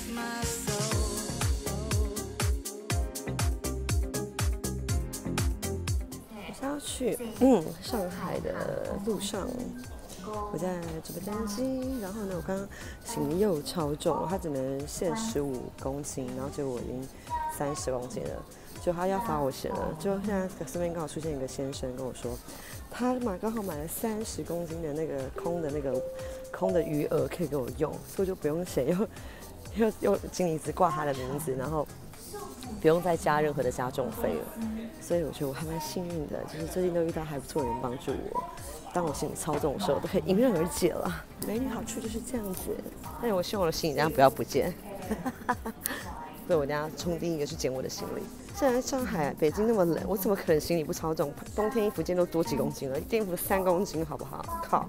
要去上海的路上，我在直播间机，然后呢，我刚刚行李又超重，它只能限15公斤，然后结果我已经30公斤了，就他要罚我钱了。就现在身边刚好出现一个先生跟我说，他刚好买了30公斤的那个空的余额可以给我用，所以我就不用钱，又经理只挂他的名字，然后不用再加任何的加重费了。所以我觉得我还蛮幸运的，就是最近都遇到还不错的人帮助我。当我行李超重的时候，都可以迎刃而解了。美女好处就是这样子，但是我希望我的行李这样不要不见。所以我等下冲第一个去捡我的行李。现在上海、北京那么冷，我怎么可能行李不超重？冬天衣服件都多几公斤了，一件衣服3公斤，好不好？靠，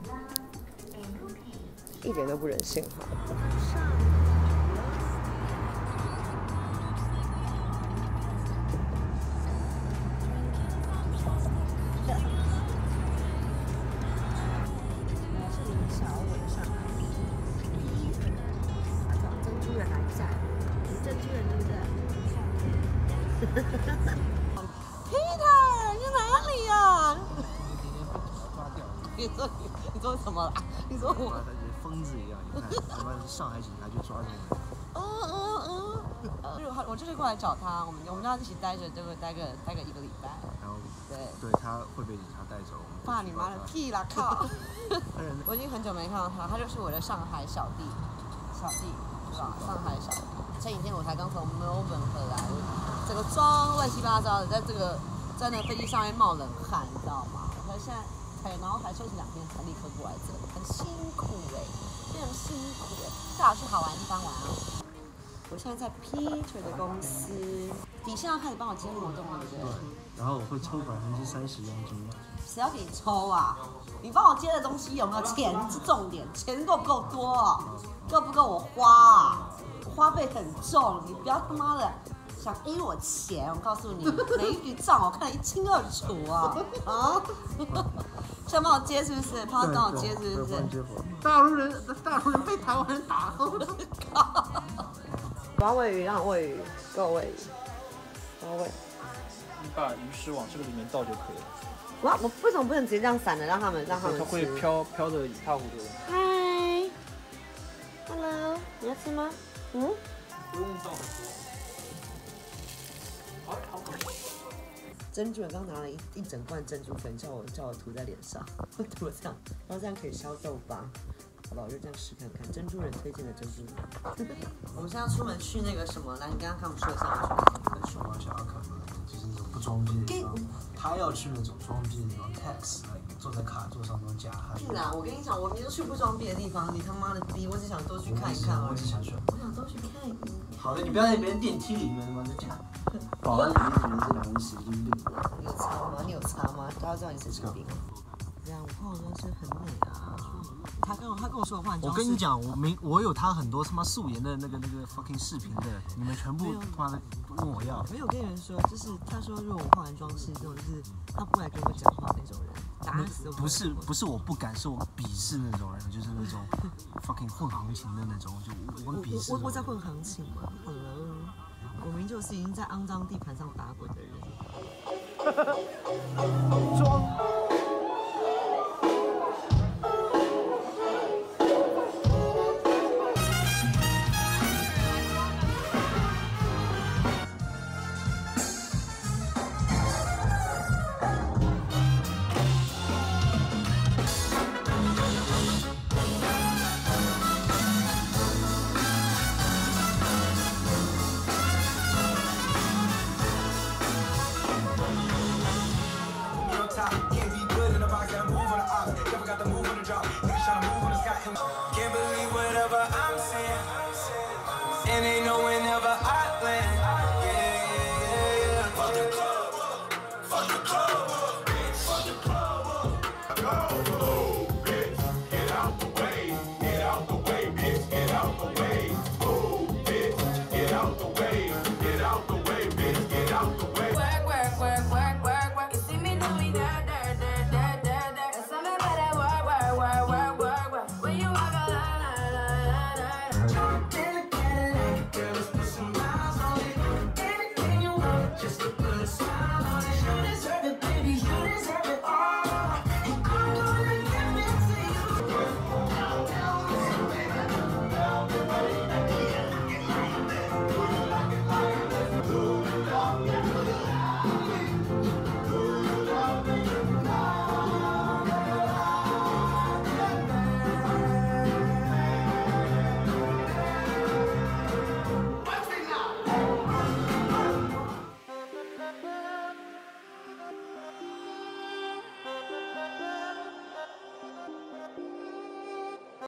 一点都不人性哈。Peter， 你哪里呀？你说什么了？你说我？ 疯子一样，你看，他妈上海警察就抓住我。 我就是过来找他，我们要一起待着，待个1个礼拜。 然后对， 他会被警察带走。 怕你妈的屁啦！靠！我已经很久没看到他，他就是我的上海小弟，是吧？上海小弟。前几天我才刚从 Melbourne 回来，整个妆乱七八糟的，在那个飞机上面冒冷汗，你知道吗？然后还休息2天才立刻过来这里，很辛苦非常辛苦最好去好玩的地方玩啊！我现在在 Peter 的公司，底下要开始帮我接活动了，对不对？ 然后我会抽30%佣金。 谁要给你抽啊？你帮我接的东西有没有钱是重点，钱够不够多？够不够我花啊？我花费很重，你不要他妈的想 A 我钱，我告诉你，每一笔账我看得一清二楚啊！想帮我接是不是？帮我接是不是？ 大陆人被台湾人打。 我要喂鱼，让我喂鱼，给我喂鱼，我要喂。 你把鱼食往这个里面倒就可以了。 我为什么不能直接这样散的让他们吃？ 它会飘的一塌糊涂的。 嗨 ，Hello， 你要吃吗？ 不用倒很多。好。 珍珠，我刚拿了一整罐珍珠粉，叫我涂在脸上，我涂了这样，然后这样可以消痘疤，好吧？我就这样试看看。珍珠人推荐的珍珠粉。我们现在出门去那个什么？来，你刚刚看我们说的上去手把小阿卡嘛，就是那种不装逼的地方。他要去那种装逼的地方 ，tax 坐在卡座上都加汗。 是啊，我跟你讲，我明明去不装逼的地方，你他妈的逼，我只想多去看一看而已。 我只想去。 我想多去看一看。 好的，你不要在别人电梯里面他妈的讲。保安里面可能是2人神经病。 你有擦吗？你有擦吗？大家知道你神经病。这样，我化妆是很美啊。他跟我说我化妆。 我跟你讲，我有他很多他妈素颜的那个 fucking 视频的，你们全部他妈的问我要。 没有跟人说，就是他说如果我化完妆是这种，就是他不来跟我讲话那种人，打死都不是我不敢，是我鄙视那种人，就是那种 fucking 混行情的那种，就我很鄙视。 我在混行情吗 ？Hello， 我明就是已经在肮脏地盘上打滚的人。 抓